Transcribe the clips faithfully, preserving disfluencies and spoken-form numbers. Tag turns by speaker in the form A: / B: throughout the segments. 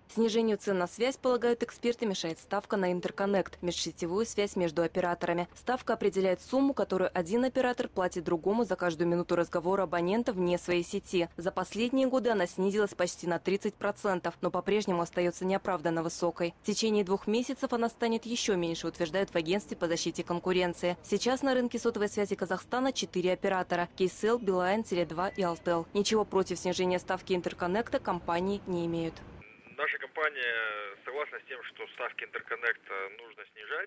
A: Снижению цен на связь, полагают эксперты, мешает ставка на интерконнект – межсетевую связь между операторами. Ставка определяет сумму, которую один оператор платит другому за каждую минуту разговора абонента вне своей сети. За последние годы она снизилась почти на тридцать процентов, но по-прежнему остается неоправданно высокой. В течение двух месяцев она станет еще меньше, утверждают в агентстве по защите конкуренции. Сейчас на рынке сотовой связи Казахстана четыре оператора – Кейсел, Билайн, Теле два и Алтел. Ничего против снижения ставки интерконнекта компании не имеют.
B: Наша компания согласна с тем, что ставки интерконнекта нужно снижать.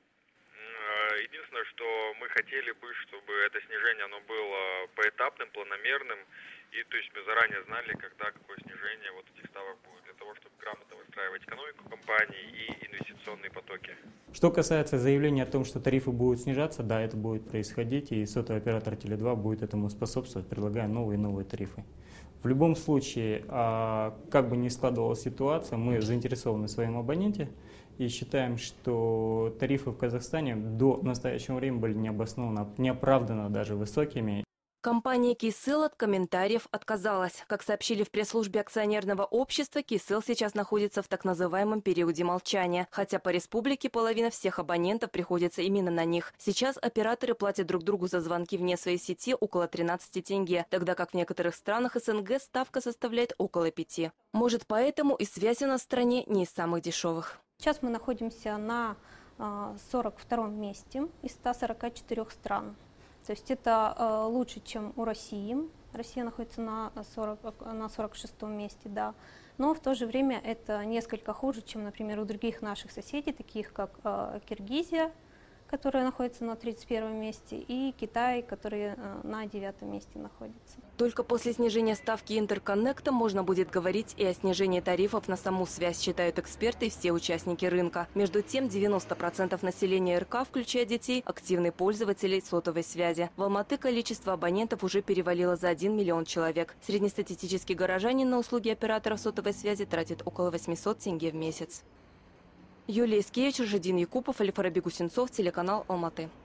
B: Единственное, что мы хотели бы, чтобы это снижение оно было поэтапным, планомерным. И то есть мы заранее знали, когда какое снижение вот этих ставок будет, для того, чтобы грамотно выстраивать экономику компании и инвестиционные потоки.
C: Что касается заявления о том, что тарифы будут снижаться, да, это будет происходить, и сотовый оператор Теле два будет этому способствовать, предлагая новые и новые тарифы. В любом случае, как бы ни складывалась ситуация, мы заинтересованы в своем абоненте и считаем, что тарифы в Казахстане до настоящего времени были необоснованно, неоправданно даже высокими.
A: Компания Кейсел от комментариев отказалась. Как сообщили в пресс-службе акционерного общества, Кейсел сейчас находится в так называемом периоде молчания. Хотя по республике половина всех абонентов приходится именно на них. Сейчас операторы платят друг другу за звонки вне своей сети около тринадцати тенге, тогда как в некоторых странах СНГ ставка составляет около пяти. Может, поэтому и связь у нас в стране не из самых дешевых.
D: Сейчас мы находимся на сорок втором месте из ста сорока четырёх стран. То есть это э, лучше, чем у России. Россия находится на, сорок, на сорок шестом месте, да. Но в то же время это несколько хуже, чем, например, у других наших соседей, таких как э, Киргизия, которая находится на тридцать первом месте, и Китай, который э, на девятом месте находится.
A: Только после снижения ставки интерконнекта можно будет говорить и о снижении тарифов на саму связь, считают эксперты и все участники рынка. Между тем, девяносто процентов населения РК, включая детей, активные пользователи сотовой связи. В Алматы количество абонентов уже перевалило за один миллион человек. Среднестатистический горожанин на услуги операторов сотовой связи тратит около восьмисот тенге в месяц. Юлия Искевич, Жадин Якупов, Алифараби Гусенцов, телеканал Алматы.